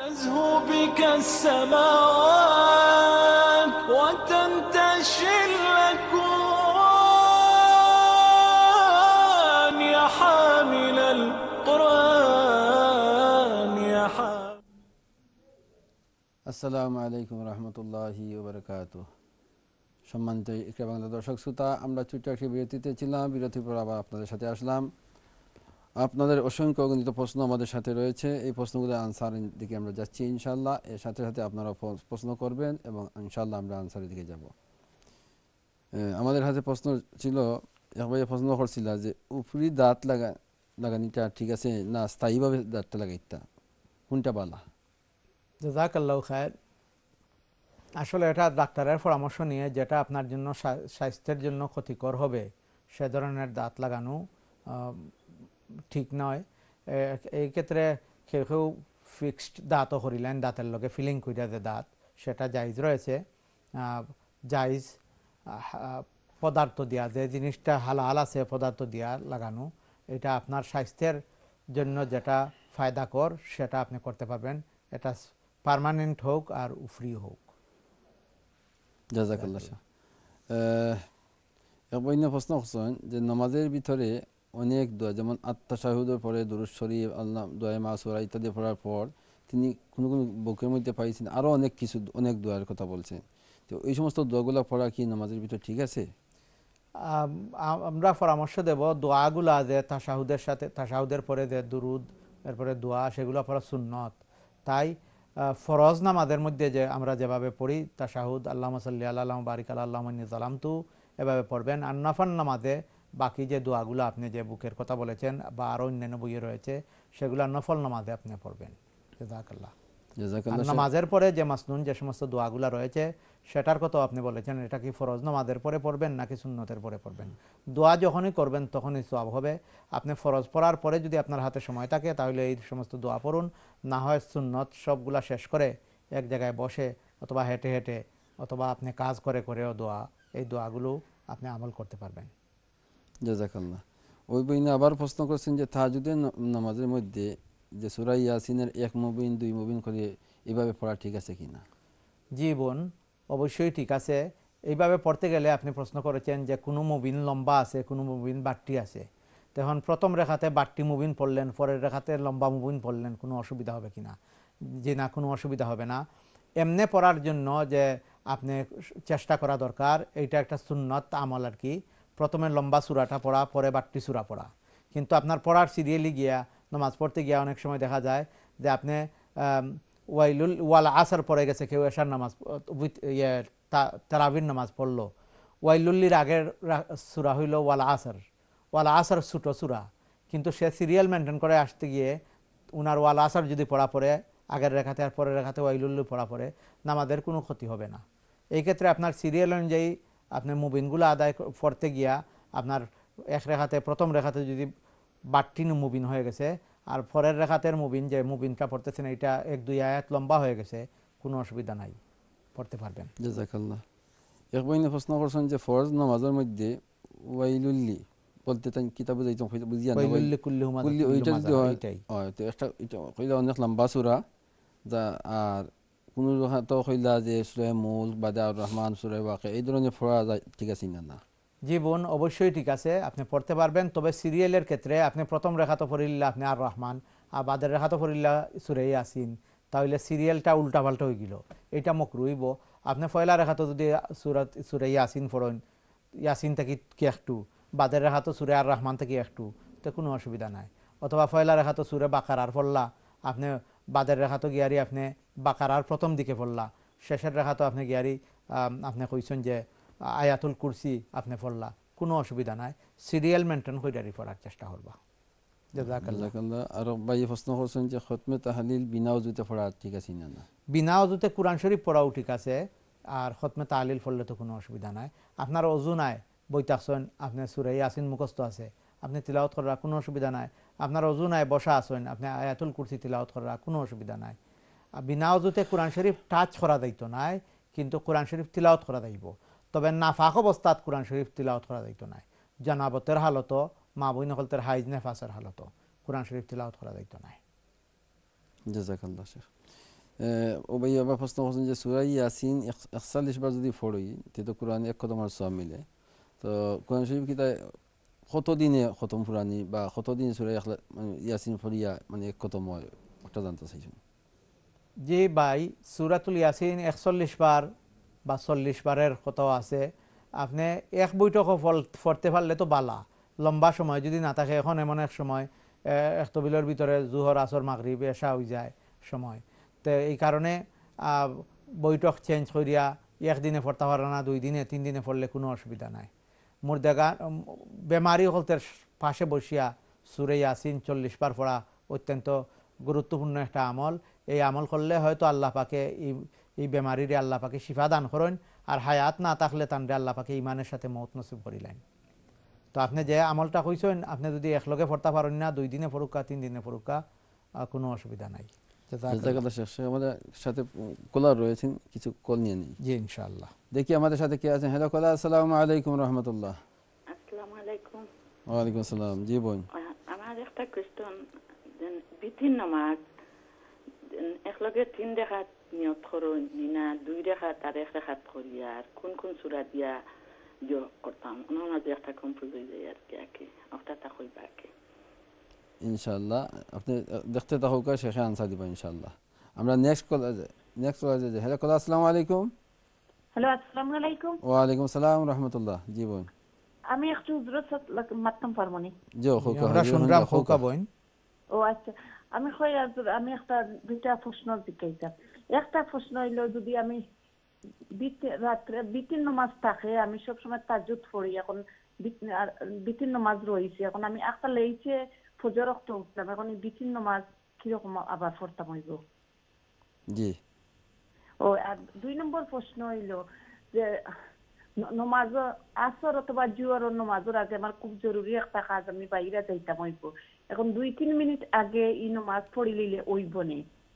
تزهو بك السماوات وتنتشي الأكوان يا حامل القرآن يا حامل. আসসালামু আলাইকুম রহমতুল্লাহি ওয়া বারাকাতুহু। সম্মানিত ইকরা বাংলা দর্শক শ্রোতা, আমরা ছোট্ট একটি বিরতিতে ছিলাম। বিরতির পর আবার আপনাদের সাথে আসলাম। আপনাদের অসংখ্য অগণিত প্রশ্ন আমাদের সাথে রয়েছে। এই প্রশ্নগুলো আনসারের দিকে আমরা যাচ্ছি ইনশাআল্লাহ। এর সাথে সাথে আপনারা প্রশ্ন করবেন এবং ইনশাআল্লাহ আমরা আনসারের দিকে যাব। আমাদের হাতে প্রশ্ন ছিল, একবার প্রশ্ন করছিল যে উপরি দাঁত লাগানিটা ঠিক আছে না স্থায়ীভাবে দাঁতটা লাগাইতা, কোনটা ভালো? জাযাকাল্লাহু খায়র। আসলে এটা ডাক্তারের পরামর্শ নিয়ে যেটা আপনার জন্য স্বাস্থ্যের জন্য ক্ষতিকর হবে সে ধরনের দাঁত লাগানো ঠিক নয়। এই ক্ষেত্রে কেউ কেউ ফিক্সড দাঁতও করিলেন, দাঁতের লগে ফিলিং কইরা যে দাঁত, সেটা জায়েজ রয়েছে। জায়েজ পদার্থ দিয়া, যে জিনিসটা হালাল আছে পদার্থ দিয়া লাগানো, এটা আপনার স্বাস্থ্যের জন্য যেটা ফায়দাকর সেটা আপনি করতে পারবেন। এটা পার্মানেন্ট হোক আর উফরি হোক। জাযাকাল্লাহ। অন্য প্রশ্ন করছেন যে নামাজের ভিতরে অনেক দোয়া, যেমন আত্মাশাহুদের পরে দুরূদ শরীফ, আল্লাহ দোয়া মাসুরা ইত্যাদি পড়ার পর তিনি কোনো কোনো বুকের মধ্যে পাইছেন আরও অনেক কিছু, অনেক দোয়ার কথা বলছেন। তো এই সমস্ত দোয়াগুলো পড়া কি নামাজের ভিতরে ঠিক আছে? আমরা পরামর্শ দেব দোয়াগুলা যে তাশাহুদের সাথে, তাশাহুদের পরে যে দুরুদ, এরপরে দোয়া, সেগুলো পড়া সুন্নত। তাই ফরজ নামাজের মধ্যে যে আমরা যেভাবে পড়ি তাশাহুদ, আল্লাহুম্মা সাল্লি আলা আল্লাহুম্মা বারিক আলা আল্লাহুম্মা ইন্নী যালামতু, এভাবে পড়বেন। আর নফল নামাজে বাকি যে দোয়াগুলো আপনি যে বুকের কথা বলেছেন বা আরও অন্যান্য বইয়ে রয়েছে সেগুলো নফল নামাজে আপনি পড়বেন। জাযাকাল্লাহ। নামাজের পরে যে মাসনুন যে সমস্ত দোয়াগুলো রয়েছে সেটার কথা আপনি বলেছেন, এটা কি ফরজ নামাজের পরে পড়বেন নাকি সুন্নতের পরে পড়বেন? দোয়া যখনই করবেন তখনই সওয়াব হবে। আপনি ফরজ পড়ার পরে যদি আপনার হাতে সময় থাকে তাহলে এই সমস্ত দোয়া পড়ুন, না হয় সুন্নত সবগুলা শেষ করে এক জায়গায় বসে অথবা হেঁটে হেঁটে অথবা আপনি কাজ করে করেও এই দোয়াগুলো আপনি আমল করতে পারবেন। জাযাকাল্লাহ। ওই বইনে আবার প্রশ্ন করছেন যে তাহাজ্জুদের নামাজের মধ্যে যে সূরা ইয়াসিনের 1 মুবিন 2 মুবিন করে এভাবে পড়া ঠিক আছে কিনা? জি বোন, অবশ্যই ঠিক আছে। এইভাবে পড়তে গেলে আপনি প্রশ্ন করেছেন যে কোনো মুবিন লম্বা আছে, কোনো মুবিন বাট্টি আছে। তখন প্রথম রেখাতে বাট্টি মুবিন পড়লেন, পরের রেখাতে লম্বা মুবিন পড়লেন, কোনো অসুবিধা হবে কিনা? যে না, কোনো অসুবিধা হবে না। এমনি পড়ার জন্য যে আপনি চেষ্টা করা দরকার, এইটা একটা সুন্নত আমল আর কি। প্রথমে লম্বা সূরাটা পড়া, পরে বাট্টি সূরা পড়া। কিন্তু আপনার পড়ার সিরিয়ালি গিয়া নামাজ পড়তে গিয়া অনেক সময় দেখা যায় যে আপনি ওয়াল আসর পড়ে গেছে, কেউ এশার নামাজ তারাবির নামাজ পড়লো, ওয়াইলুল্লির আগের সূরা হইল ওয়াল আসর ছোটো সূরা, কিন্তু সে সিরিয়াল মেনটেন করে আসতে গিয়ে উনার ওয়াল আসর যদি পড়া পড়ে আগের রেখাতে আর পরের রেখাতে ওয়াইলুল্লি পড়া পড়ে, নামাজের কোনো ক্ষতি হবে না। এই ক্ষেত্রে আপনার সিরিয়াল অনুযায়ী আপনি মুবিনগুলো আদায় পড়তে গিয়া আপনার এক রেখাতে, প্রথম রেখাতে যদি বাট্টি মুবিন হয়ে গেছে আর পরের রেখাতের মুবিন যে মুবিনটা পড়তেছেন এটা 1-2 আয়াত লম্বা হয়ে গেছে, কোনো অসুবিধা নাই, পড়তে পারবেন। জাযাকাল্লাহ। এক বইনে প্রশ্ন করছেন যে ফরজ নামাজের মধ্যে ওয়াইলুল্লি বলতে তাই কিতাবে যাইতো বুঝিয়া না, ওয়াইলুল্লি কুল্লি হুমাযাতিন ওইটা যদি হয় এটাই তো এটা কইলা অনেক লম্বা সূরা যা। আর কোন তো কইলা যে সূরা মুলক, বাদাউর রহমান, সূরা ওয়াকিয়া এই ধরনের পড়া যায়, ঠিক আছে না? জি বোন, অবশ্যই ঠিক আছে, আপনি পড়তে পারবেন। তবে সিরিয়ালের ক্ষেত্রে আপনি প্রথম রেখা তো পড়িল্লা আপনি আর রহমান, আর বাদের রেখা তো পড়িল্লা সূরা ইয়াসিন, তাহলে সিরিয়ালটা উল্টাপাল্টা হয়ে গেল, এটা মকরুইব। আপনি পয়লা রেখা তো যদি সূরা ইয়াসিন পড়েন, ইয়াসিন থেকে কি একটু, বাদের রেখা তো সূরা আর রহমান থেকে একটু, তো কোনো অসুবিধা নাই। অথবা পয়লা রেখা তো সূরা বাকারার পড়লা, আপনি বাদের রেখা তো গিয়ারি আপনি বাকারার প্রথম দিকে পড়লা, শেষের রেখা তো আপনি গিয়ারি আপনি কইছেন যে আয়াতুল কুরসি আপনি পড়লা, কোনো অসুবিধা নাই। সিরিয়াল মেনটেন কইরারি পড়ার চেষ্টা করবা। জাযাকাল্লাহ। আর ভাই প্রশ্ন করছেন যে খতমে তাহলিল বিনা ওযুতে পড়া ঠিক আছে না? বিনা ওযুতে কোরআন শরীফ পড়াও ঠিক আছে, আর খতমে তাহলিল পড়লে তো কোনো অসুবিধা নাই। আপনার ওযু নাই, বইতাছেন, আপনি সূরা ইয়াসিন মুখস্থ আছে, আপনি তিলাওয়াত করার কোনো অসুবিধা নাই। আপনার ওযু নাই, বসা আছেন, আপনি আয়াতুল কুরসি তিলাওয়াত করার কোনো অসুবিধা নাই। বিনা ওযুতে কোরআন শরীফ টাচ করা যাইতো নাই, কিন্তু কোরআন শরীফ তিলাওয়াত করা যাইব। তবে নাফাক অবস্থাত কোরআন শরীফ তিলাওয়াত করা যাইতো নাই। জানাবতের হালত, মা বই নকলতের হাইজ নেফাসের হালত কোরআন শরীফ তিলাওয়াত করা যাইতো নাই। জাযাকাল্লাহ শেখ। ও ভাই আবার প্রশ্ন করছেন যে সূরা ইয়াসিন 41 বার যদি পড়ি তো কোরআন এক খতম আর সব মিলে তো কোরআন শরীফ কি তাই কত দিনে খতম ফুরানি বা কত দিন সূরা ইয়াসিন পড়িয়া মানে এক খতম হয় ওটা জানতে চাইছেন। জি ভাই, সূরাতুল ইয়াসিন 41 বার বা 40 বারের কত আছে। আপনি এক বৈঠক পড়তে পারলে তো বালা, লম্বা সময় যদি না থাকে। এখন এমন এক সময় এক তবিলের ভিতরে জুহর আসর মাগরিব এশা হয়ে যায় সময়, তো এই কারণে বৈঠক চেঞ্জ করিয়া একদিনে পড়তে পারে না, 2 দিনে 3 দিনে পড়লে কোনো অসুবিধা নাই। মোর দেখা বেমারি হলতের পাশে বসিয়া সূরা ইয়াসিন 40 বার পড়া অত্যন্ত গুরুত্বপূর্ণ একটা আমল। এই আমল করলে হয়তো আল্লাহ পাকে এই বেমারিরে আল্লাহ পাকে শিফা দান করেন, আর হায়াত না থাকলে তানরে আল্লাহ পাকে ইমানের সাথে মৌত নসিব করিলেন। তো আপনি যে আমলটা কইছেন, আপনি যদি একলগে পড়তে পারেন না, 2 দিনে পড়ুকা 3 দিনে পড়ুকা কোনো অসুবিধা নাই। জাযাকাল্লাহ শেখ। আমাদের সাথে কলার রয়েছেন, কিছু কল নিয়ে নিই। জি ইনশাআল্লাহ। দেখি আমাদের সাথে কে আছেন। হ্যালো কলা, আসসালামু আলাইকুম রহমতুল্লাহ। আসসালামু আলাইকুম। ওয়ালাইকুম আসসালাম। জি বোন। আমার একটা কোয়েশ্চন, বিতিন নামাজ একলগে 3 রাকাত নিয়ত করুন না 2 রাকাত আর 1 রাকাত করিয়া আর কোন কোন সূরা দিয়া যোগ করতাম, ওনার মাঝে একটা কনফিউজ হয়ে যায় আর কি ওটা তা কইবা কি ইনশাআল্লাহ আপনি দেখতে থাকুক, শেখে আনসার দিবা ইনশাআল্লাহ। আমরা নেক্সট কল যে হ্যালো কলা, আসসালামু আলাইকুম। হ্যালো, আসসালামু আলাইকুম। ওয়ালাইকুম আসসালাম রহমতুল্লাহ। জি বোন। আমি একটু জরুরত মাততাম পারমনি। জি খুকা, আমরা শুনলাম খুকা বোন। ও আচ্ছা, আমি কই আমি একটা দুইটা প্রশ্ন জিজ্ঞাসা। একটা প্রশ্ন হইলো, যদি আমি রাত্রে বিতিন নামাজ থাকে, আমি সব সময় তাহাজ্জুদ পড়ি, এখন বিতিন নামাজ রয়েছে, এখন আমি একটা লেইছে ফজর ওয়াক্ত উঠলাম, এখন এই বিতিন নামাজ কিরকম আবার পড়তাম হইব? জি। ও আর 2 নম্বর প্রশ্ন হইলো যে নমাজ আসর অথবা জুয়ার নমাজের আগে আমার খুব জরুরি একটা কাজ, আমি বাইরে যাইতাম হইব, এখন 2-3 মিনিট আগে এই নমাজ পড়ি লইলে ওইব নে?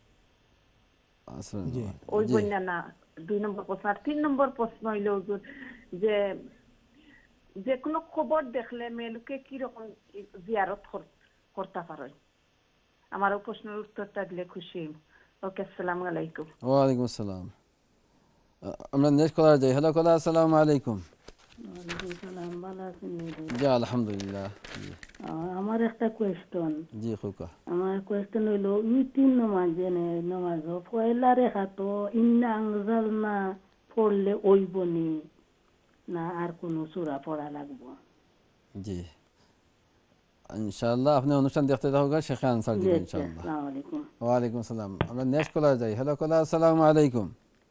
ওইব না? না 2 নম্বর প্রশ্ন। আর 3 নম্বর প্রশ্ন হইলো যে যে কোনো খবর দেখলে মেয়েকে কিরকম জিয়ারত করতে পারে? আমার প্রশ্নের উত্তরটা দিলে খুশি। ওকে, আসসালামু আলাইকুম। ওয়ালাইকুম আসসালাম। আমরা নেক্সট কলার যাই। হ্যালো কলা, আসসালামু আলাইকুম। ওয়ালাইকুম সালাম, ভালো আছেন? জি আলহামদুলিল্লাহ। আমার একটা কোয়েশ্চন। জি খুকা। আমার কোয়েশ্চন হইল, তিন নমাজ নমাজ পয়লা রেখা তো ইন্না আনজালনা পড়লে ওইব নি না আর কোন সূরা পড়া লাগবো? জি ইনশাআল্লাহ আপনি অনুষ্ঠান দেখতে থাকুন, শেখে আনসার দিবেন ইনশাআল্লাহ। আসসালামু আলাইকুম। ওয়ালাইকুম আসসালাম। আমরা নেক্সট কলার যাই। হ্যালো কলা, আসসালামু আলাইকুম।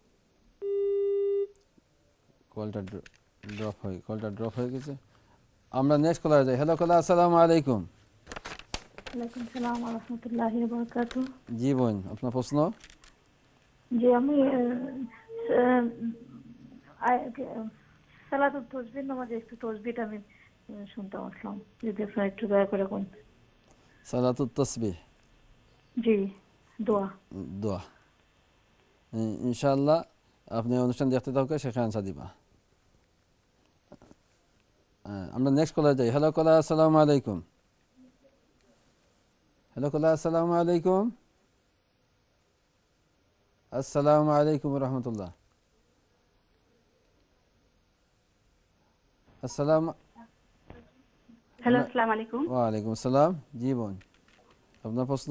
কলটা ড্রপ হয়ে গেছে। আমরা নেক্সট কলার যাই। হ্যালো কলা, আসসালামু আলাইকুম। ওয়ালাইকুম সালাম ওয়া রাহমাতুল্লাহি ওয়া বারাকাতুহু। জি বোন, আপনার প্রশ্ন? জি, আমি সালাতুত তাসবিহ নামাজে একটু তাসবিহটা আমি শুনতে আসলাম, যদি আপনারা একটু দয়া করে কোন। সালাতুত তাসবিহ। জি, দোয়া। দোয়া ইনশাআল্লাহ আপনি অনুষ্ঠান দেখতে থাকুন, শেখে আনসার দিবা। আমরা নেক্সট কলার যাই। হ্যালো কলা, আসসালামু আলাইকুম। হ্যালো কলা, আসসালামু আলাইকুম। আসসালামু আলাইকুম রহমতুল্লাহ। হ্যালো, আসসালামু আলাইকুম। ওয়ালাইকুম আসসালাম। জি বোন, আপনার প্রশ্ন?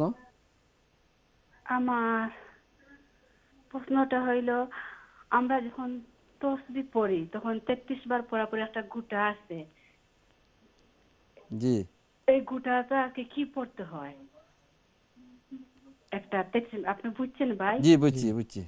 আমার প্রশ্নটা হইলো, আমরা যখন তসবিহ পড়ি তখন 33 বার পড়া পরে একটা গুটা আছে, জি এই গুটাটাকে কি পড়তে হয়? একটা আপনি বুঝছেন ভাই? জি বুঝছি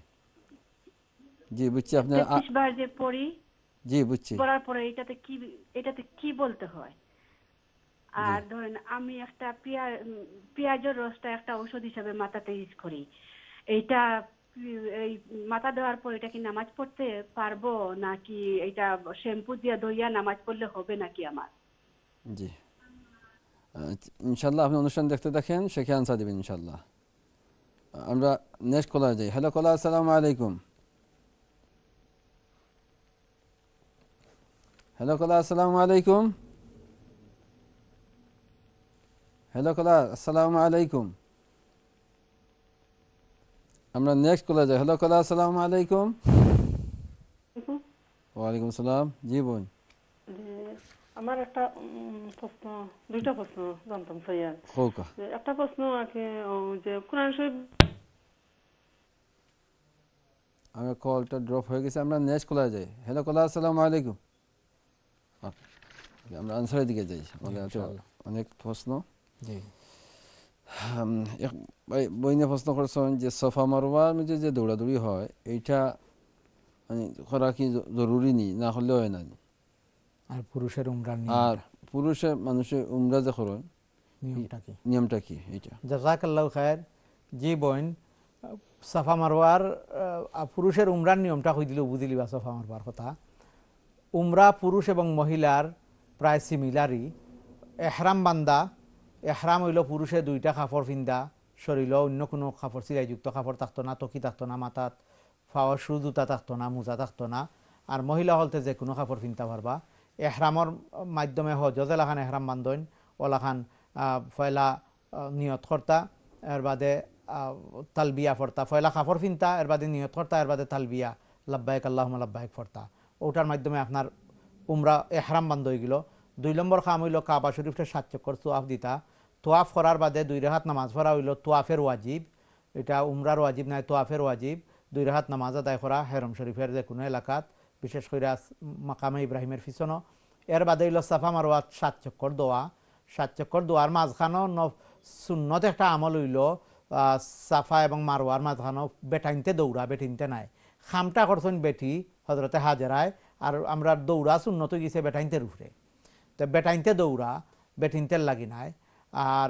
আপনি 33 বার যে পড়ি, জি বুঝছি। পড়ার পরে এটাতে কি বলতে হয়? আর ধরেন আমি একটা পেঁয়াজের রসটা একটা ঔষধ হিসাবে মাথাতে ইউজ করি, এইটা এই মাথা দেওয়ার পর এটা কি নামাজ পড়তে পারবো নাকি এটা শ্যাম্পু দিয়ে ধুইয়া নামাজ পড়লে হবে নাকি আমার? জি ইনশাআল্লাহ আপনি অনুষ্ঠান দেখতে দেখেন, শেখে আনসার দিবেন ইনশাআল্লাহ। আমরা নেক্সট কলার যাই। হ্যালো কলা, আসসালামু আলাইকুম। হ্যালো কলা, আসসালামু আলাইকুম। হ্যালো কলা, আসসালামু আলাইকুম। আমরা নেক্সট কলে যাই। হ্যালো কলা, আসসালামু আলাইকুম। ওয়ালাইকুম আসসালাম। জি বোন। আমার একটা প্রশ্ন, দুইটা প্রশ্ন জানতাম স্যার। হোকা। একটা প্রশ্ন আছে যে কোরআন শরীফ, আমার কলটা ড্রপ হয়ে গেছে, আমরা নেক্সট কলে যাই। হ্যালো কলা, আসসালামু আলাইকুম। আমরা আনসারের দিকে যাই, অনেক প্রশ্ন। জি বইনে প্রশ্ন করছেন যে সফা মারওয়ার মধ্যে যে দৌড়াদৌড়ি হয় এইটা মানে করা কি জরুরি নি, না হলেও হয় না? আর পুরুষের উমরার আর পুরুষের মানুষের উমরা যে করেন নিয়মটা কি এইটা? জাযাকাল্লাহু খায়ের। জি বোন, সাফা মারওয়ার পুরুষের উমরার নিয়মটা কই দিল বুঝিলি বা সাফা মারওয়ার কথা। উমরা পুরুষ এবং মহিলার প্রায় সিমিলারই। এহরাম বান্দা, এহরাম হইল পুরুষে দুইটা কাপড় পিন্দা, শরীর অন্য কোনো কাপড় সিলাইযুক্ত কাপড় থাকতো না, তকি থাকতো না, মাথাত ফাওয়ার শু জুতা থাকতো না, মোজা থাকতো না। আর মহিলা হলতে যে কোনো কাপড় পিনতে পারবা। এহরামর মাধ্যমে হজত এলাখান এহরাম বান্ধন ওলাখান ফয়লা নিয়ত কর্তা, এর বাদে তালবিয়া ফর্তা, ফয়লা কাপড় পিনতা, এর বাদে নিয়ত কর্তা, এর বাদে তালবিয়া লাব্বাইক আল্লাহুম্মা লাব্বাইক ফর্তা। ওটার মাধ্যমে আপনার উমরা এহরাম বান্ধ হয়ে গেল। 2 নম্বর কাম হইল কাবা শরীফটা 7 চক্কর তোয়াফ দিতা। তোয়াফ করার বাদে 2 রাকাত নামাজ পড়া হইল তোয়াফের ওয়াজিব। এটা উমরার ওয়াজিব নাই, তোয়াফের ওয়াজিব। 2 রাকাত নামাজ আদায় করা হেরম শরীফের যে কোনো এলাকাত, বিশেষ করে মাকামে ইব্রাহিমের পিছনো। এর বাদে হইল সাফা মারওয়াত 7 চক্কর দোয়া। 7 চক্কর দোয়ার মাঝখানো সুন্নত একটা আমল হইল সাফা এবং মারওয়ার মাঝখানো বেটাইনতে দৌড়া, বেটিনতে নাই। খামটা করছেন বেটি হজরতে হাজেরায়, আর আমরা দৌড়া সুন্নত গেছে বেটাইনতের উপরে। তো বেটাইনতে দৌড়া, বেটিনতের লাগি নাই। আর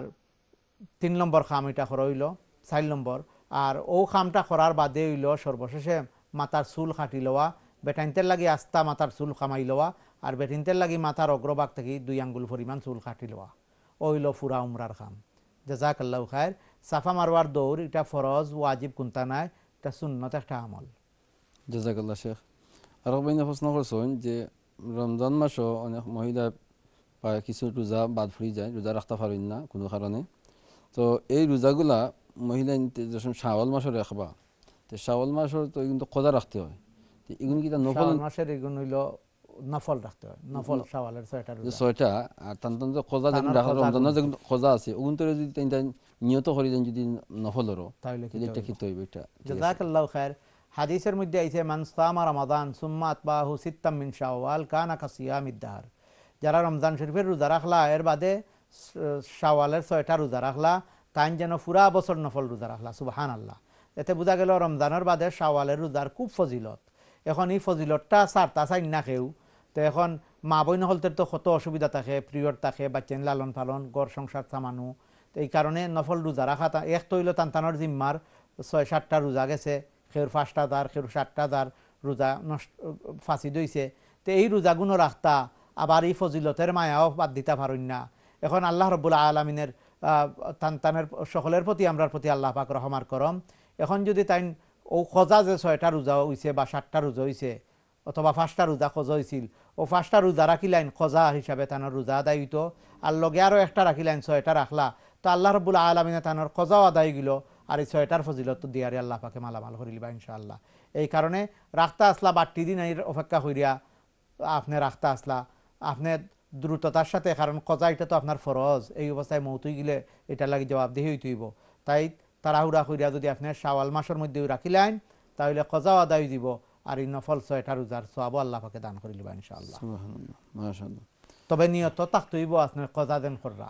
3 নম্বর খাম এটা করা হইল, 4 নম্বর। আর ও খামটা করার বাদে হইল সর্বশেষে মাথার চুল কাটি লওয়া। বেটাইনতের লাগি আস্তা মাথার চুল খামাই লওয়া, আর বেটিনতের লাগি মাথার অগ্রভাগ থেকে 2 আঙ্গুল পরিমাণ চুল কাটি লওয়া। ও হইল ফুরা উমরার খাম। জাযাকাল্লাহু খায়ের। সাফা মারওয়ার দৌড় এটা ফরজ ওয়াজিব কোনটা নাই, এটা সুন্নত একটা আমল। জাযাকাল্লাহ শেখ। আর বইনে প্রশ্ন করছেন যে রমজান মাসও অনেক মহিলা প্রায় কিছু রোজা বাদ ফুরি যায়, রোজা রাখতে পারেন না কোনো কারণে। তো এই রোজাগুলা মহিলা যখন শাওয়াল মাসও রাখবা, তো শাওয়াল মাসও তো কিন্তু কজা রাখতে হয়। তো এগুলো কি নফল মাসের এগুলো হইল নফল রাখতে হয়, নফল শাওয়ালের 6টা রোজা। 6টা। আর তান যে কজা যেগুলো রমজানের যে কজা আছে ওগুলো তো যদি নিয়ত করি দেন যদি নফলেরও, তাহলে এটা কি হইবে? এটা জাযাকাল্লাহু খায়ের। হাদিসের মধ্যে আইছে মান সামা রমাদান সুম্মা আতবাহু সিত্তাম মিন শাওয়াল কানা কাসিয়ামিদ দাহর। যারা রমজান শরীফের রোজা রাখলা এর বাদে শাওয়ালের 6টা রোজা রাখলা, তাই যেন পুরা বছর নফল রোজা রাখলা। সুবহানাল্লাহ। এতে বোঝা গেল রমজানের বাদে শাওয়ালের রোজার খুব ফজিলত। এখন এই ফজিলতটা সারতা চাই না কেউ। তো এখন মা বইন হলতে তো কত অসুবিধা থাকে, পিরিয়ড থাকে, বাচ্চা লালন পালন, ঘর সংসার চামানো। তো এই কারণে নফল রোজা রাখা এক তৈল তান্তানোর জিম্মার 6-7টা রোজা গেছে, খের 5টা দার, খের 7টা দার রোজা নষ্ট ফাঁসি দইছে। তো এই রোজাগুলো রাখতা আবার এই ফজিলতের মায়াও বাদ দিতে পারেন না। এখন আল্লাহ রব্বুল আলমিনের তান্তানের সকলের প্রতি আমরার প্রতি আল্লাহ পাক রহমার করম। এখন যদি তাই ও খোঁজা যে 6টা রোজা হইছে বা 7টা রোজা হইছে অথবা 5টা রোজা খোঁজা হয়েছিল, ও 5টা রোজা রাখিলাইন খোঁজা হিসাবে তানোর রোজা আদায় হইতো, আর লগে আরও একটা রাখিলাইন 6টা রাখলা, তো আল্লাহ রব্বুল আলমিনে তানোর খোঁজাও আদায় গেল। আর এই 6টার ফজিলত তো দিয়ারে আল্লাহ পাকে মালামাল করিলিবা ইনশাআল্লাহ। এই কারণে রাখতা আসলা বাড়তি দিন এই অপেক্ষা করিয়া আপনি রাখতা আসলা আপনি দ্রুততার সাথে, কারণ কজা এটা তো আপনার ফরজ। এই অবস্থায় মৌতুই গেলে এটা লাগে জবাবদিহি হইতে হইব। তাই তাড়াহুড়া করিয়া যদি আপনি শাওয়াল মাসের মধ্যে রাখিলেন তাহলে কজাও আদায় দিব, আর এই নফল 6টা রোজার সওয়াবও আল্লাহ পাকে দান করিলিবা ইনশাআল্লাহ। সুবহানাল্লাহ, মাশাআল্লাহ। তবে নিয়ত থাকতে হইব আপনার কজা দেন কররা,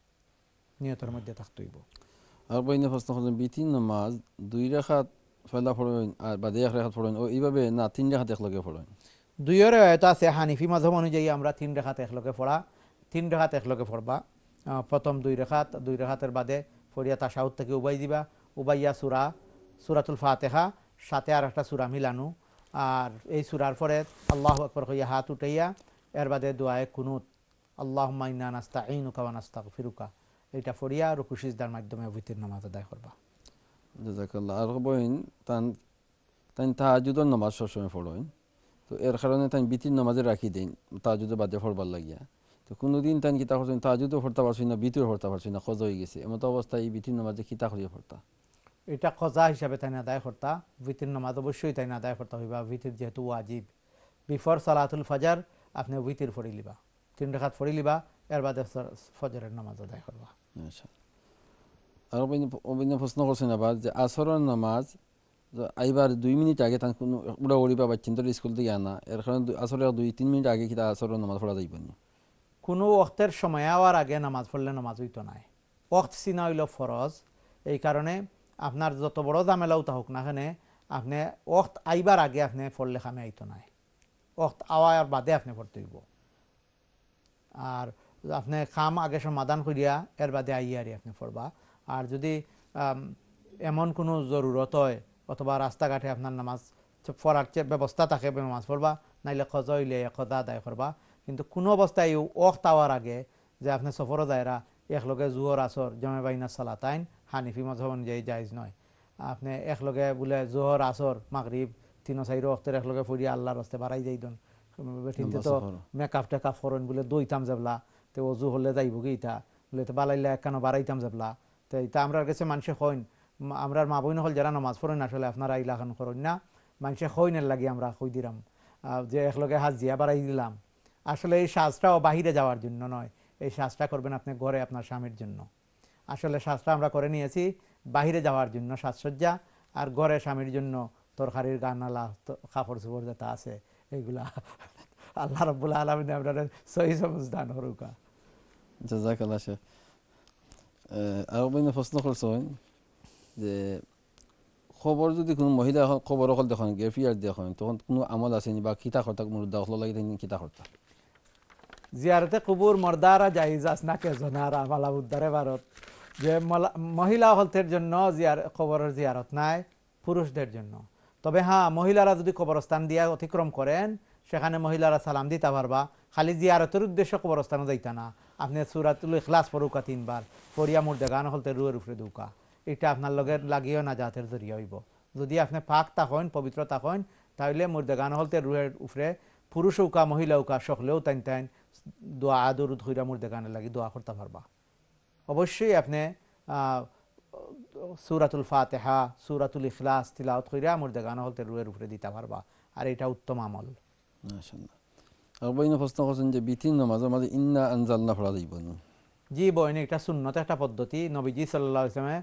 নিয়তের মধ্যে থাকতে হইব। আর বইনে প্রশ্ন করছেন বিতিন নামাজ 2 রাকাত ফয়লা পড়েন আর বাদে 1 রাকাত পড়েন, ও এইভাবে না 3 রাকাত একলগে পড়েন? 2 হয়তো আছে হানিফি মাযহাব অনুযায়ী আমরা 3 রাকাত একলগে পড়া, 3 রাকাত একলগে পড়বা। প্রথম 2 রাকাত, 2 রাকাতের বাদে ফরিয়া তাশাহুদ থেকে উবাই দিবা, উবাইয়া সূরাতুল ফাতিহা সাথে আর একটা সূরা মিলানো, আর এই সূরার পরে আল্লাহু আকবার কইয়া হাত উঠাইয়া এর বাদে দোয়ায়ে কুনুত আল্লাহুম্মা ইন্না নাস্তাঈনুকা ওয়া নাস্তাগফিরুকা এটা ফরিয়া রুকু সিজদার মাধ্যমে বিতির নামাজ আদায় করবা। জাযাকাল্লাহ। আর বইন তান তাহাজ্জুদের নামাজ সবসময় পড়েন, তো এর কারণে তাই বিতির নামাজে রাখি দেন তাহাজ্জুদের বাদে পড়বার লাগিয়া। তো কোনোদিন তাই কিতা করছেন তাহাজ্জুদও পড়তে পারছি না, বিতিরও পড়তে পারছি না, খোঁজ হয়ে গেছে, এমত অবস্থায় এই বিতির নামাজে কিতা করিয়া পড়তা? এটা কজা হিসাবে তাই না আদায় করতা, ভিতির নামাজ অবশ্যই তাই না আদায় করতে হইবা, ভিতির যেহেতু ওয়াজিব। বিফোর সালাতুল ফাজার আপনি ভিতির পড়ি লিবা, 3 রাকাত পড়ি লিবা, এর বাদে ফজরের নামাজ আদায় করবা। আর অভিন্ন প্রশ্ন করছেন আবার যে আসরের নামাজ আইবার 2 মিনিট আগে তার কোনো উড়া উড়িবা বাচ্চেন তো স্কুল থেকে আনা, এর কারণে আসরের 2-3 মিনিট আগে কি আসরের নামাজ পড়া যাইব না? কোনো ওয়াক্তের সময় আওয়ার আগে নামাজ পড়লে নামাজ হইতো নাই। ওয়াক্ত চিনা হইল ফরজ, এই কারণে আপনার যত বড় ঝামেলাও তা হোক না কেনে আপনি ওয়াক্ত আইবার আগে আপনি পড়লে খামে আইতো নাই, ওয়াক্ত আওয়ার বাদে আপনি পড়তে হইব। আর আপনি খাম আগে সমাধান করিয়া এর বাদে আইয়ারি আপনি পড়বা। আর যদি এমন কোনো জরুরত হয় অথবা রাস্তাঘাটে আপনার নামাজ পড়ার ব্যবস্থা থাকে নামাজ পড়বা, নাইলে কজা হইলে কজা আদায় করবা। কিন্তু কোনো অবস্থায় ওয়াক্ত আওয়ার আগে যে আপনি সফরও যায়রা একলগে জুহর আসর জমে বাইনা সালাতাইন হানিফি মযহব অনুযায়ী জায়েজ নয়। আপনি একলগে বলে জোহর আসর মাগরিব 3-4 ওয়াক্তের একলগে পড়িয়া আল্লাহর রাস্তায় বাড়াই যাইদন, বেঠিনতে তো মেকআপ টেকআপ ফরন বলে দইতাম যাবলা, তো অজু হলে যাইব কি ইটা বলে তো বালাইলে একখানো বাড়াইতাম যাবলা। তো এটা আমরা কাছে মানুষে হইন, আমরা মা বোন হল যারা নামাজ পড়েন আসলে আপনারা ইলাখান করেন না, মানুষে হইনের লাগি আমরা কই দিলাম যে একলগে হাজিয়া বাড়াই দিলাম। আসলে এই সাজটাও বাহিরে যাওয়ার জন্য নয়, এই সাজটা করবেন আপনি ঘরে আপনার স্বামীর জন্য। আসলে সাজটা আমরা করে নিয়েছি বাহিরে যাওয়ার জন্য সাজসজ্জা, আর ঘরে স্বামীর জন্য তরকারির গানালা কাপড় চোপড় যেটা আছে এইগুলা আল্লাহ রাব্বুল আলামিন আপনারা সহি সমঝ দান করুকা। জাযাকাল্লাহ শেখ। আর অভিন্ন প্রশ্ন করছেন যে খবর যদি কোনো মহিলা খবর অকল দেখেন গেফিয়ার দেখেন তখন কোনো আমল আসেনি বা কিতা করতা মুর্দা অকল লাগি কিতা করতা? জিয়ারতে কুবুর মর্দারা জায়েজ আস না কে জনারা মালা উদ্ধারে ভারত যে মহিলা হলতের জন্য কবরের জিয়ারত নাই, পুরুষদের জন্য। তবে হ্যাঁ, মহিলারা যদি কবরস্থান দিয়া অতিক্রম করেন সেখানে মহিলারা সালাম দিতে পারবা, খালি জিয়ারতের উদ্দেশ্যে কবরস্থানও যাইতা না। আপনি সূরাতুল ইখলাস পড়ুকা 3 বার পড়িয়া মুর্দাগান হলতে রুয়ের উপরে দুকা, এটা আপনার লগে লাগিও না জাতের জরিয়া হইব। যদি আপনি পাক থাকেন পবিত্র থাকেন তাহলে মুর্দাগান হলতে রুয়ের উপরে পুরুষ উকা মহিলা উকা সকলেও টাইন টাইন দোয়া দরুদ হইরা মুর্দাগানের লাগি দোয়া করতে পারবা। অবশ্যই আপনি সূরাতুল ফাতিহা সূরাতুল ইখলাস তিলাওয়াত কইরা মুর্দাগান হলতে রুয়ের উপরে দিতে পারবা, আর এটা উত্তম আমল। মাশাআল্লাহ। আর বইনে প্রশ্ন করছেন যে বিতিন নামাজের মাঝে ইন্না আনজালনা পড়া যাইব না? জি বইনে এটা সুন্নত একটা পদ্ধতি, নবীজি সাল্লাল্লাহু আলাইহি ওয়াসাল্লাম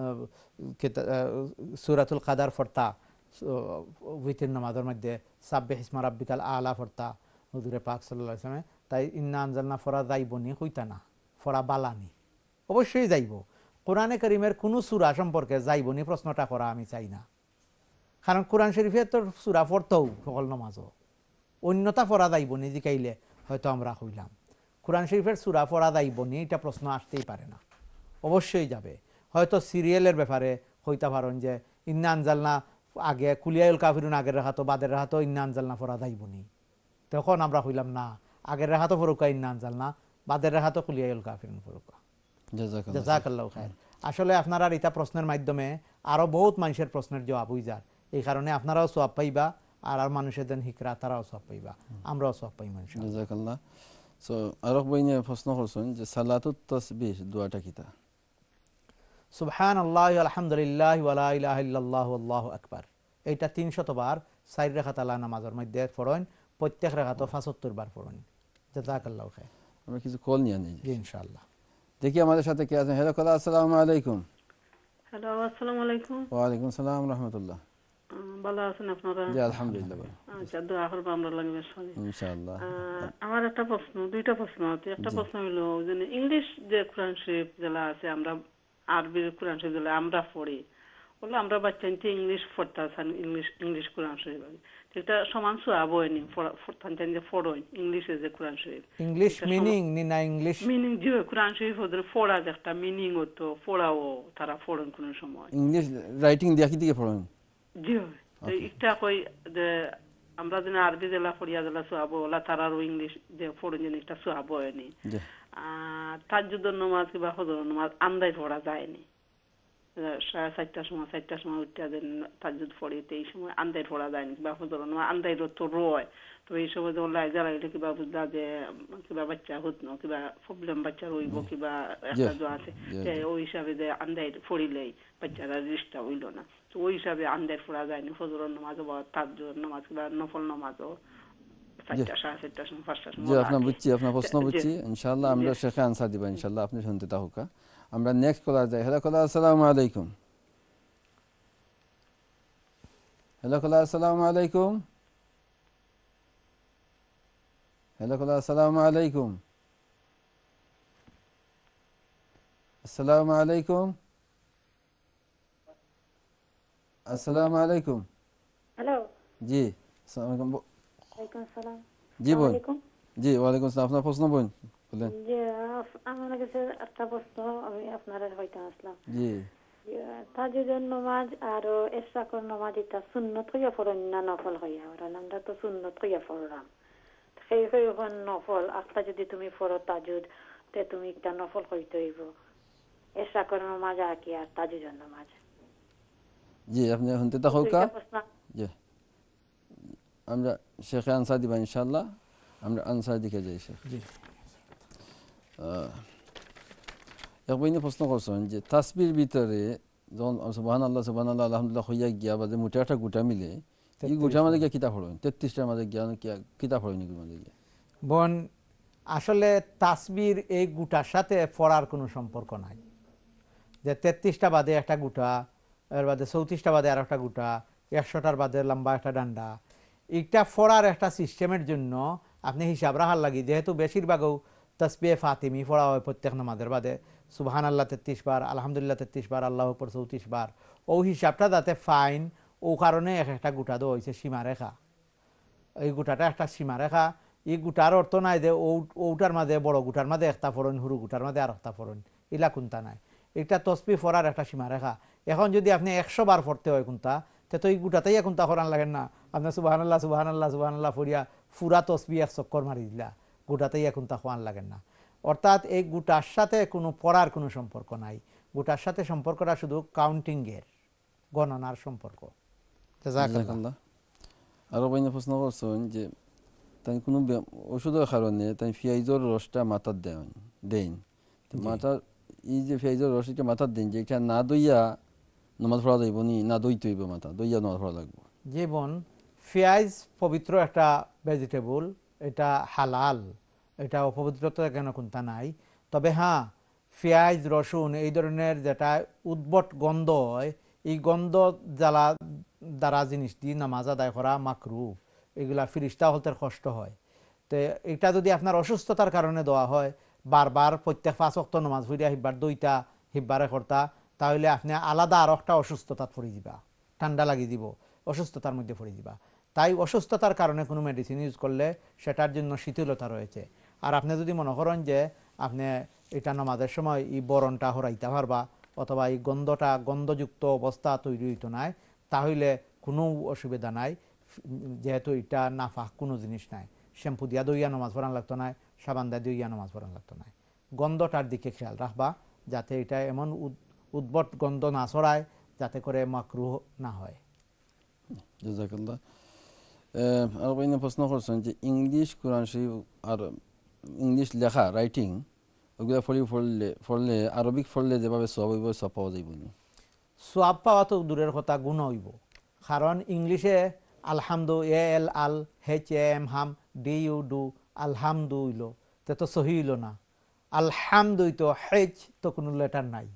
সূরাতুল কাদার পড়তা বিতিন নামাজের মধ্যে, সাব্বিহ ইসমা রাব্বিকাল আলা পড়তা হুজুরে পাক সাল্লাল্লাহু আলাইহি ওয়াসাল্লাম। তাই ইন্না আনজালনা পড়া যাইব নি কইতা না, পড়া বালানি, অবশ্যই যাইব। কোরআনে কারীমের কোনো সূরা সম্পর্কে যাইব নি প্রশ্নটা করা আমি চাই না, কারণ কোরআন শরীফে তো সূরা পড়তেও সকল নামাজও অন্যতা পড়া যাইব নি জিকাইলে হয়তো আমরা কইলাম। কোরআন শরীফের সূরা পড়া যাইব নি এটা প্রশ্ন আসতেই পারে না, অবশ্যই যাবে। হয়তো সিরিয়ালের ব্যাপারে হইতে পারেন যে ইন্না আনজালনা আগে কুলিয়াউল কাফিরুন আগের রাখাতো বাদের রাখাতো ইন্না আনজালনা পড়া যাইব নি, তখন আমরা কইলাম না আগের রাখাতো ফরুকা ইন্না আনজালনা, বাদের রাখাতো কুলিয়াউল কাফিরুন ফরুকা। জাযাকাল্লাহু খায়র। আসলে আপনারা এটা প্রশ্নের মাধ্যমে আরো বহুত মানুষের প্রশ্নের জবাব হই যায়, এই কারণে আপনারাও সওয়াব পাইবা আর মানুষের দেন হিকরা তারাও সওয়াব পাইবা, আমরাও সওয়াব পাইবা ইনশাআল্লাহ। জাযাকাল্লাহ। সো আরো বইনে প্রশ্ন করছেন যে সালাতুত তাসবিহ দোয়াটা কিতা? সুবহানাল্লাহি আলহামদুলিল্লাহি ওয়া লা ইলাহা ইল্লাল্লাহু আল্লাহু আকবার, এইটা 300 বার 4 রাকাত আলা নামাজের মধ্যে পড়েন, প্রত্যেক রাকাতে 75 বার পড়েন। জাযাকাল্লাহু খায়র। আমরা কিছু কল নিয়ে নেই ইনশাআল্লাহ। দেখি আমাদের সাথে কে আছেন। হ্যালো কলা, আসসালামু আলাইকুম। হ্যালো, আসসালামু আলাইকুম। ওয়া আলাইকুম সালাম রাহমাতুল্লাহ। ভালো আছেন আপনারা? জি আলহামদুলিল্লাহ। আচ্ছা, দোয়া করব আমরা লাগবে সবাই ইনশাআল্লাহ। আমার একটা প্রশ্ন, দুইটা প্রশ্ন আছে। একটা প্রশ্ন হলো যে ইংলিশ যে কোরআন শরীফ যেটা আছে, আমরা আরবির কোরআন শরীফ যেটা আমরা পড়ি, বলে আমরা বাচ্চাকে ইংলিশ পড়তাছেন, ইংলিশ কোরআন শরীফ এটা সমান সওয়াব হয়নি পড়তাছেন যে পড়েন ইংলিশে যে কোরআন শরীফ, ইংলিশ মিনিং নি না ইংলিশ মিনিং যে কোরআন শরীফ ওদের পড়া যে একটা মিনিং হতো, পড়াও তারা পড়েন কোন সময় ইংলিশ রাইটিং দিয়া কি দিকে পড়েন? জি একটা কই যে আমরা যেন আরবি জেলা পড়িয়া জেলা সওয়াব ওলা তারারও ইংলিশ যে পড়েন যেন একটা সওয়াব হয়নি। তাহাজ্জুদের নামাজ কিংবা ফজরের নামাজ আন্দাজ পড়া যায়নি, 4:30টার সময় 4টার সময় উঠতে দেন তাহাজ্জুদ পড়ি, এই সময় আন্দাই পড়া যায় না কিবা ফজর নামাজ আন্দাই তো রয়, তো এই সময় যখন লাই জ্বালাইলে কিবা বুঝলা যে কিবা বাচ্চা হতনো কিবা প্রবলেম বাচ্চা রইব কিবা একটা যা আছে ওই হিসাবে যে আন্দাই পড়িলেই বাচ্চারা রেস্টটা হইল না, তো ওই হিসাবে আন্দাই পড়া যায় না ফজর নামাজ বা তাহাজ্জুদ নামাজ কিবা নফল নামাজও 4টা 4:30টার সময় 5টার সময়। জি আপনার বুঝছি, আপনার প্রশ্ন বুঝছি, ইনশাআল্লাহ আমরা শেখে আনসার দিব ইনশাআল্লাহ, আপনি শুনতে থাকুকা। আমরা নেক্সট কলার যাই। হ্যালো কলার, আসসালামু আলাইকুম। হ্যালো কলার, আসসালামু আলাইকুম। হ্যালো কলার, আসসালামু আলাইকুম। আসসালামু আলাইকুম। আসসালামু আলাইকুম। হ্যালো। জি আসসালামু আলাইকুম। ওয়ালাইকুম আসসালাম। জি বোন। জি ওয়ালাইকুম আসসালাম। আপনার প্রশ্ন বোন বলেন। জি আমার কাছে একটা প্রশ্ন আমি আপনার হইতে আসলাম। জি তাহাজ্জুদের নামাজ আর ইশরাকের নামাজ এটা সুন্নত হইয়া পড়েন না নফল হইয়া পড়েন? আমরা তো সুন্নত হইয়া পড়লাম, সেই হইয়া নফল একটা যদি তুমি পড়ো তাহাজ্জুদ তে তুমি একটা নফল হইতে হইব। ইশরাকের নামাজ আর কি আর তাহাজ্জুদের নামাজ। জি আপনি শুনতে থাকুকা। জি আমরা শেখে আনসার দিবা ইনশাআল্লাহ, আমরা আনসার দিকে যাই শেখ। জি একবারে প্রশ্ন করছেন যে তাসবির ভিতরে যখন সুবহানাল্লাহ সুবহানাল্লাহ আলহামদুলিল্লাহ হইয়া গিয়া বা যে মোটা একটা গোটা মিলে এই গোটার মাঝে গিয়া কিতাব পড়েন 33টার মাঝে গিয়া কিতাব পড়েন এগুলোর মাঝে গিয়া বোন, আসলে তাসবির এই গুটার সাথে পড়ার কোনো সম্পর্ক নাই। যে 33টা বাদে একটা গুটা, এর বাদে 34টা বাদে আর একটা গুটা, 100টার বাদে লম্বা একটা ডান্ডা, এটা পড়ার একটা সিস্টেমের জন্য আপনি হিসাব রাখার লাগি। যেহেতু বেশিরভাগও তাসবিহে ফাতিমি পড়া হয় প্রত্যেক নামাজের বাদে, সুবহানাল্লাহ 33 বার, আলহামদুলিল্লাহ 33 বার, আল্লাহু আকবার 34 বার, ও হিসাবটা যাতে ফাইন ও কারণে একটা গুটা দেওয়া হয়েছে সীমারেখা। এই গুটাটা একটা সীমারেখা। এই গুটার অর্থ নাই যে ওটার মাঝে বড় গুটার মাঝে একটা ফোরন, হুরু গুটার মাঝে আর একটা ফোরন, ইলা কোনটা নাই। এটা তসবি পড়ার একটা সীমারেখা। এখন যদি আপনি 100 বার পড়তে হয় কোনটা, তো এই গুটাতেই কোনটা ফোরান লাগেন না। আপনি সুবহানাল্লাহ সুবহানাল্লাহ সুবহানাল্লাহ পড়িয়া পুরা তসবি এক চক্কর মারি দিলা, গোটাতেই কোনটা খোয়ান লাগেন না। অর্থাৎ এই গুটার সাথে কোনো পড়ার কোনো সম্পর্ক নাই। গুটার সাথে সম্পর্কটা শুধু কাউন্টিংয়ের, গণনার সম্পর্ক। জাযাকাল্লাহ। আরো বাইনা প্রশ্ন করছেন যে তাই কোনো ওষুধের কারণে তাই পেঁয়াজের রসটা মাথার দেন, মাথার এই যে পেঁয়াজের রস এটা মাথার দেন, যে এটা না দইয়া নামাজ পড়া যাইব নি, না দইতে হইব, মাথা দইয়া নামাজ পড়া লাগবে? জীবন পেঁয়াজ পবিত্র একটা ভেজিটেবল, এটা হালাল, এটা অপবিত্রতা কেন কোনটা নাই। তবে হ্যাঁ, পেঁয়াজ রসুন এই ধরনের যেটা উদ্ভট গন্ধ হয়, এই গন্ধ জ্বালা দ্বারা জিনিস দিয়ে নামাজ আদায় করা মাকরু, এগুলা ফিরিস্তা হলতে কষ্ট হয়। তো এটা যদি আপনার অসুস্থতার কারণে দেওয়া হয়, বারবার প্রত্যেক 5 ওয়াক্ত নামাজ পড়িয়া হিব্বার দইটা হিব্বারে করতা, তাহলে আপনি আলাদা আর একটা অসুস্থতার পড়ে দিবা, ঠান্ডা লাগিয়ে দিব, অসুস্থতার মধ্যে পড়ে দিবা। তাই অসুস্থতার কারণে কোনো মেডিসিন ইউজ করলে সেটার জন্য শিথিলতা রয়েছে। আর আপনি যদি মনে করেন যে আপনি এটা নামাজের সময় এই বরণটা হরাইতে পারবা, অথবা এই গন্ধযুক্ত অবস্থা তৈরি হইতো নাই, তাহলে কোনো অসুবিধা নাই। যেহেতু এটা নাফাক কোনো জিনিস নাই, শ্যাম্পু দিয়া দইয়া নামাজ পড়ান লাগতো না, সাবান দিয়া দইয়া নামাজ পড়ান লাগতো না। গন্ধটার দিকে খেয়াল রাখবা যাতে এটা এমন উদ্ভট গন্ধ না ছড়ায় যাতে করে মাকরুহ না হয়। জাযাকাল্লাহ। আর বাইনা প্রশ্ন করছেন যে ইংলিশ কোরআন শরীফ আর ইংলিশ লেখা রাইটিং ওগুলো পড়লে আরবিক পড়লে যেভাবে সওয়াব হইব সব পাওয়া যাইব না? সোয়াব পাওয়া তো দূরের কথা, গুণ হইব। কারণ ইংলিশে আলহামদু AL HAM হাম DU আলহামদু হইল, তো সহি হইল না। আলহামদু তো হেজ তো কোনো লেটার নাই,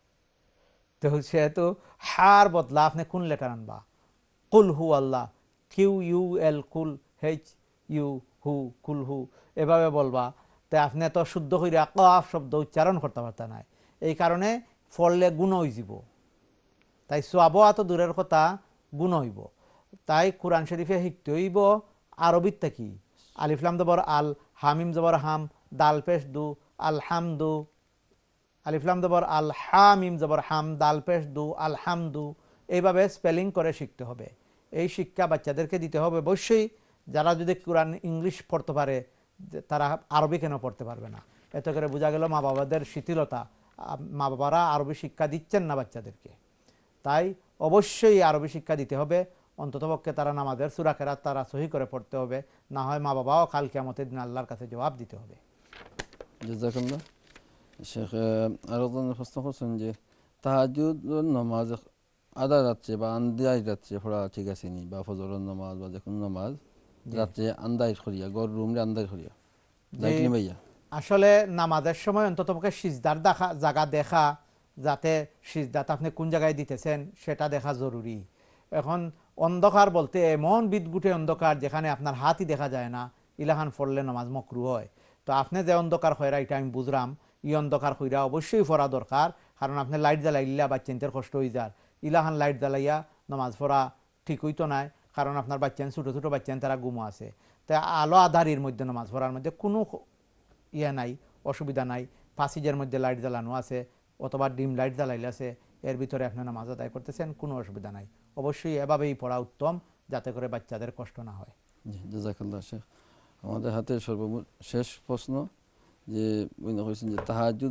তো সেহেতু হার বদলা আপনি কোন লেটার আনবা? কুল হু আল্লাহ, QUL কুল, HU হু কুল হু, এভাবে বলবা। তো আপনি তো শুদ্ধ কইরা কাফ শব্দ উচ্চারণ করতে পারতা নাই। এই কারণে পড়লে গুণ হয়ে যাব। তাই সোয়াব তো দূরের কথা, গুণ হইব। তাই কোরআন শরীফে শিখতে হইব আরবিত কি আলিফলাম জবর আল, হামিম জবর হাম, দাল পেশ দু, আলহামদু, আলিফলাম জবর আল, হামিম জবর হাম, দাল পেশ দু, আলহামদু, এইভাবে স্পেলিং করে শিখতে হবে। এই শিক্ষা বাচ্চাদেরকে দিতে হবে। অবশ্যই যারা যদি কোরআন ইংলিশ পড়তে পারে তারা আরবি কেন পড়তে পারবে না? এত করে বোঝা গেল মা বাবাদের শিথিলতা মা বাবারা আরবি শিক্ষা দিচ্ছেন না বাচ্চাদেরকে। তাই অবশ্যই আরবি শিক্ষা দিতে হবে, অন্ততপক্ষে তারা নামাজের সূরা কেরাত তারা সহি করে পড়তে হবে, না হয় মা বাবাও কাল কিয়ামতের দিন আল্লাহর কাছে জবাব দিতে হবে। জাযাকাল্লাহ। শেখ আরো প্রশ্ন করছেন যে তাহাজ্জুদ নামাজ আদা রাত্রে বা আন্দাজ রাত্রে পড়া ঠিক আছে নি, বা ফজরের নামাজ বা যে কোনো নামাজ রাত্রে আন্দাজ করিয়া গর রুমরে আন্দাজ করিয়া লাইটলি ভাইয়া? আসলে নামাজের সময় অন্ততপক্ষে সিজদার জায়গা দেখা, যাতে সিজদাত আপনি কোন জায়গায় দিতেছেন সেটা দেখা জরুরি। এখন অন্ধকার বলতে এমন বিদগুটে অন্ধকার যেখানে আপনার হাতই দেখা যায় না, ইলাহান পড়লে নামাজ মকরু হয়। তো আপনি যে অন্ধকার হয়রা এটা আমি বুঝলাম, ই অন্ধকার হইরা অবশ্যই পড়া দরকার, কারণ আপনি লাইট জ্বালাইলা বাচ্চাদের কষ্ট হয়ে যার, ইলাহান লাইট জ্বালাইয়া নামাজ পড়া ঠিক হইতো নাই, কারণ আপনার বাচ্চান ছোটো ছোটো বাচ্চান তারা ঘুমো আছে। তাই আলো আধারির মধ্যে নামাজ পড়ার মধ্যে কোনো ইয়ে নাই, অসুবিধা নাই। পাসিজের মধ্যে লাইট জ্বালানো আছে অথবা ডিম লাইট জ্বালাইলে আছে, এর ভিতরে আপনি নামাজ আদায় করতেছেন, কোনো অসুবিধা নাই। অবশ্যই এভাবেই পড়া উত্তম, যাতে করে বাচ্চাদের কষ্ট না হয়। জি, জাযাকাল্লাহ শেখ। আমাদের হাতে শেষ প্রশ্ন যে উনি কইছেন যে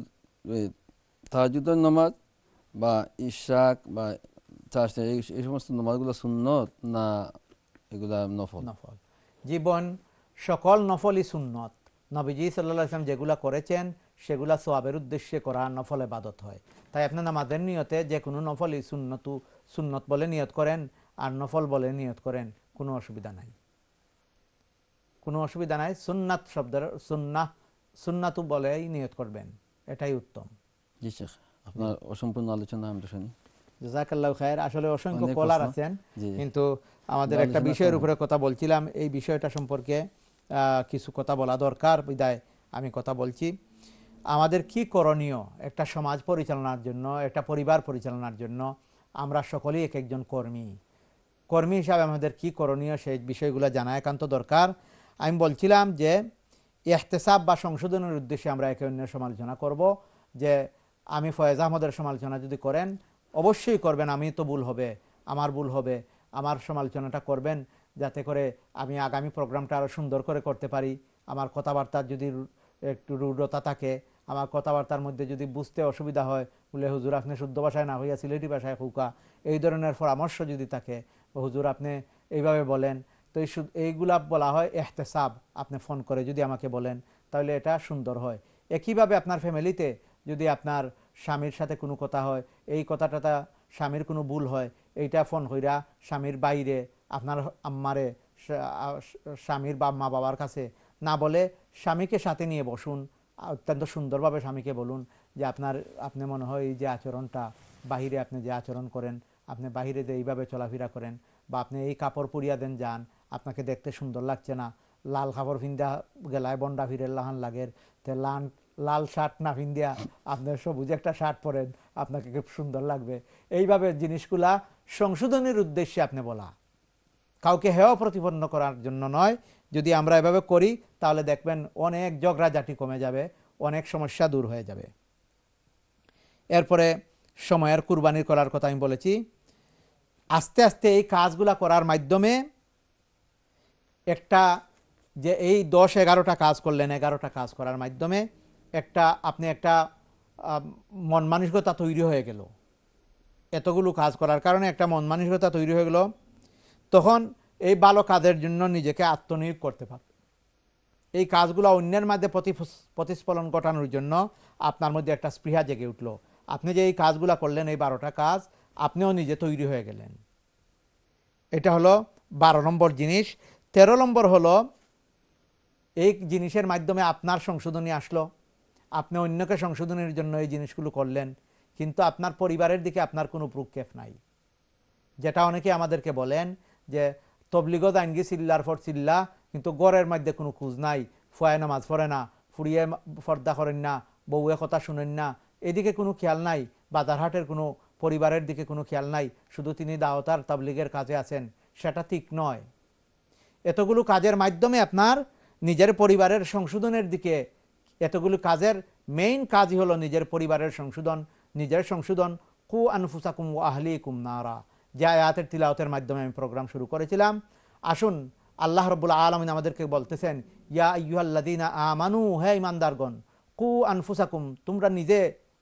তাহাজ্জুদের নামাজ বা ইশরাক বা চাষা এই সমস্ত নামাজগুলো সুন্নত না এগুলা নফল? নফল। জীবন সকল নফলই সুন্নত। নবীজি সাল্লাল্লাহু আলাইহি ওয়াসাল্লাম যেগুলা করেছেন সেগুলা সওয়াবের উদ্দেশ্যে করা নফল ইবাদত হয়। তাই আপনি নামাজের নিয়তে যে কোনো নফলই সুন্নত বলে নিয়ত করেন আর নফল বলে নিয়ত করেন, কোনো অসুবিধা নাই, কোনো অসুবিধা নাই। সুন্নাত শব্দের সুন্নাতু বলেই নিয়ত করবেন, এটাই উত্তম। জি শেখ, আপনার অসম্পূর্ণ আলোচনা আমরা শুনি। জাযাকাল্লাহু খায়র। আসলে অসংখ্য কলার আছেন, কিন্তু আমাদের একটা আলোচনা বিষয়ের করুন। উপরে কথা বলছিলাম, এই বিষয়টা সম্পর্কে কিছু কথা বলা দরকার, বিদায় আমি কথা বলছি। আমাদের কি করণীয় একটা সমাজ পরিচালনার জন্য, একটা পরিবার পরিচালনার জন্য? আমরা সকলেই এক একজন কর্মী হিসাবে আমাদের কি করণীয় সেই বিষয়গুলো জানা একান্ত দরকার। আমি বলছিলাম যে ইহতেসাব বা সংশোধনের উদ্দেশ্যে আমরা একে অন্যের সমালোচনা করব। যে আমি ফয়েজ আহমদের সমালোচনা যদি করেন, অবশ্যই করবেন, আমি তো ভুল হবে, আমার ভুল হবে, আমার সমালোচনাটা করবেন, যাতে করে আমি আগামী প্রোগ্রামটা আরও সুন্দর করে করতে পারি। আমার কথাবার্তার যদি একটু রূঢ়তা থাকে, আমার কথাবার্তার মধ্যে যদি বুঝতে অসুবিধা হয়, বলে হুজুর আপনি শুদ্ধ ভাষায় না হইয়া সিলেটি ভাষায় হুকা, এই ধরনের পরামর্শ যদি থাকে, হুজুর আপনি এইভাবে বলেন, তো এইগুলা বলা হয় ইহতেসাব। আপনি ফোন করে যদি আমাকে বলেন তাহলে এটা সুন্দর হয়। একইভাবে আপনার ফ্যামিলিতে যদি আপনার স্বামীর সাথে কোনো কথা হয়, এই কথাটা স্বামীর কোনো ভুল হয়, এইটা ফোন কইরা স্বামীর বাইরে আপনার আম্মারে স্বামীর বা মা বাবার কাছে না বলে স্বামীকে সাথে নিয়ে বসুন, অত্যন্ত সুন্দরভাবে স্বামীকে বলুন যে আপনি মনে হয় এই যে আচরণটা, বাহিরে আপনি যে আচরণ করেন, আপনি বাহিরে যে এইভাবে চলাফেরা করেন, বা আপনি এই কাপড় পরিয়া দেন যান, আপনাকে দেখতে সুন্দর লাগছে না, লাল কাপড় ফিন্দা গেলায় বন্ডা ফিরের লাহান লাগের, তে লাল শার্ট না ফিন্দিয়া আপনি সবুজ একটা শার্ট পরেন, আপনাকে খুব সুন্দর লাগবে। এইভাবে জিনিসগুলা সংশোধনের উদ্দেশ্যে আপনি বলা, কাউকে হেয় প্রতিপন্ন করার জন্য নয়। যদি আমরা এভাবে করি তাহলে দেখবেন অনেক ঝগড়াঝাটি কমে যাবে, অনেক সমস্যা দূর হয়ে যাবে। এরপরে সময়ের কুরবানি করার কথা আমি বলেছি। আস্তে আস্তে এই কাজগুলা করার মাধ্যমে একটা যে এই 10-11টা কাজ করলেন, 11টা কাজ করার মাধ্যমে আপনি একটা মন মানসিকতা তৈরি হয়ে গেল। এতগুলো কাজ করার কারণে একটা মন মানসিকতা তৈরি হয়ে গেল, তখন এই ভালো কাজের জন্য নিজেকে আত্মনিয়োগ করতে পারবে। এই কাজগুলো অন্যের মধ্যে প্রতিস্ফলন ঘটানোর জন্য আপনার মধ্যে একটা স্পৃহা জেগে উঠল। আপনি যে এই কাজগুলো করলেন, এই 12টা কাজ, আপনিও নিজে তৈরি হয়ে গেলেন। এটা হলো 12 নম্বর জিনিস। 13 নম্বর হলো এই জিনিসের মাধ্যমে আপনার সংশোধনী আসলো, আপনি অন্যকে সংশোধনের জন্য এই জিনিসগুলো করলেন, কিন্তু আপনার পরিবারের দিকে আপনার কোনো ভ্রুক্ষেপ নাই। যেটা অনেকে আমাদেরকে বলেন যে তবলিগো দাইনগি চিল্লার পর চিল্লা, কিন্তু গড়ের মধ্যে কোনো খোঁজ নাই, ফুয়ায় নামাজ পড়ে না, ফুরিয়ে পর্দা করেন না, বউয়ে কথা শুনেন না, এদিকে কোনো খেয়াল নাই, বাজারহাটের কোনো পরিবারের দিকে কোনো খেয়াল নাই, শুধু তিনি দাওয়াতার তাবলিগের কাজে আছেন, সেটা ঠিক নয়। এতগুলো কাজের মাধ্যমে আপনার নিজের পরিবারের সংশোধনের দিকে, এতগুলো কাজের মেইন কাজই হলো নিজের পরিবারের সংশোধন, নিজের সংশোধন। কু আনফুসাকুম ওয়া আহলিকুম নারা, যে আয়াতের তিলাওয়াতের মাধ্যমে আমি প্রোগ্রাম শুরু করেছিলাম। আসুন, আল্লাহ রাব্বুল আলামিন আমাদেরকে বলতেছেন, ইয়া আইয়ুহাল্লাযীনা আমানু, হে ঈমানদারগণ, কু আনফুসাকুম, তোমরা নিজে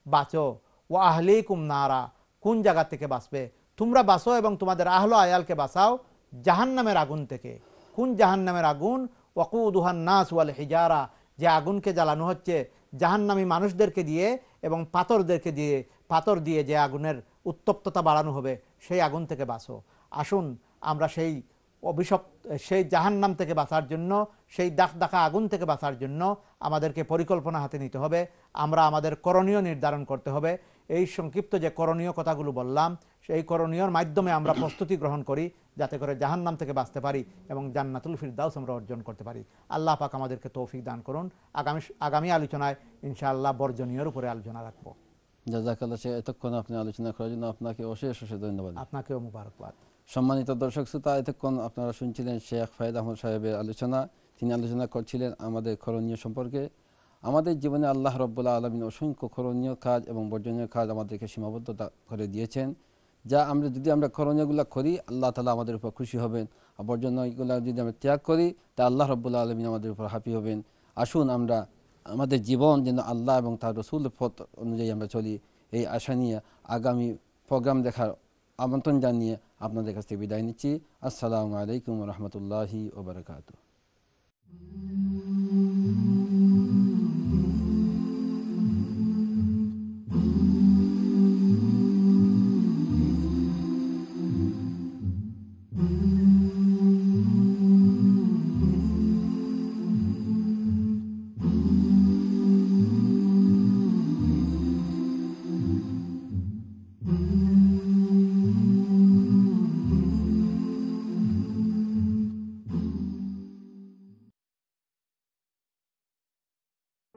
বাঁচো, ও আহলিকুম নারা, কোন জায়গা থেকে বাঁচবে? তোমরা বাঁচো এবং তোমাদের আহল আয়ালকে বাঁচাও জাহান্নামের আগুন থেকে। কোন জাহান্নামের আগুন? ওয়াকুদুহান নাস ওয়াল হিজারা, যে আগুনকে জ্বালানো হচ্ছে জাহান্নামী মানুষদেরকে দিয়ে এবং পাথর দিয়ে যে আগুনের উত্তপ্ততা বাড়ানো হবে, সেই আগুন থেকে বাঁচো। আসুন আমরা সেই সেই জাহান্নাম থেকে বাঁচার জন্য, সেই দাখদাখা আগুন থেকে বাঁচার জন্য আমাদেরকে পরিকল্পনা হাতে নিতে হবে। আমরা আমাদের করণীয় নির্ধারণ করতে হবে। এই সংক্ষিপ্ত যে করণীয় কথাগুলো বললাম, সেই করণীয়র মাধ্যমে আমরা প্রস্তুতি গ্রহণ করি যাতে করে জাহান্নাম থেকে বাঁচতে পারি এবং জান্নাতুল ফিরদাউস আমরা অর্জন করতে পারি। আল্লাহ পাক আমাদেরকে তৌফিক দান করুন। আগামী আলোচনায় ইনশাআল্লাহ বর্জনীয়ের উপরে আলোচনা রাখবো। জাযাকাল্লাহ শেখ, এতক্ষণ আপনি আলোচনা করার জন্য আপনাকে অশেষ অশেষ ধন্যবাদ। আপনাকেও মুবারকবাদ। সম্মানিত দর্শক শ্রোতা, এতক্ষণ আপনারা শুনছিলেন শেখ ফয়েজ আহমদ সাহেবের আলোচনা। তিনি আলোচনা করছিলেন আমাদের করণীয় সম্পর্কে। আমাদের জীবনে আল্লাহ রাব্বুল আলামিন অসংখ্য করণীয় কাজ এবং বর্জনীয় কাজ আমাদেরকে সীমাবদ্ধতা করে দিয়েছেন, যা যদি আমরা করণীয়গুলো করি আল্লাহ তাআলা আমাদের উপর খুশি হবেন, আর বর্জনীয়গুলো যদি আমরা ত্যাগ করি তা আল্লাহ রাব্বুল আলামিন আমাদের উপর হ্যাপি হবেন। আসুন আমরা আমাদের জীবন যেন আল্লাহ এবং তার রাসূলের পথ অনুযায়ী আমরা চলি, এই আশা নিয়ে আগামী প্রোগ্রাম দেখার আমন্ত্রণ জানিয়ে আপনাদের কাছ থেকে বিদায় নিচ্ছি। আসসালামু আলাইকুম ওয়া রাহমাতুল্লাহি ওয়া বারাকাতুহু।